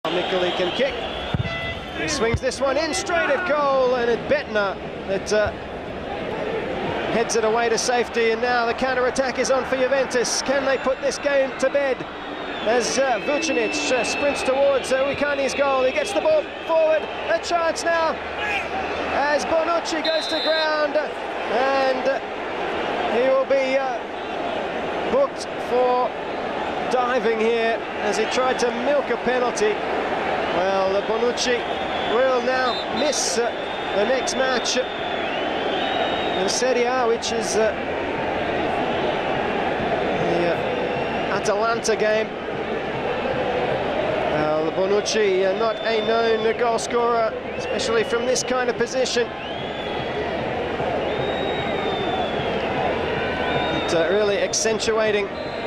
Mikkel can kick. He swings this one in straight at goal, and it's Bettner that heads it away to safety. And now the counter-attack is on for Juventus. Can they put this game to bed? As Vucinic sprints towards Wikani's goal. He gets the ball forward. A chance now as Bonucci goes to ground, and he will be booked for diving here as he tried to milk a penalty. Well, Bonucci will now miss the next match in Serie A, which is the Atalanta game. Well, Bonucci, not a known goal scorer, especially from this kind of position. But, really accentuating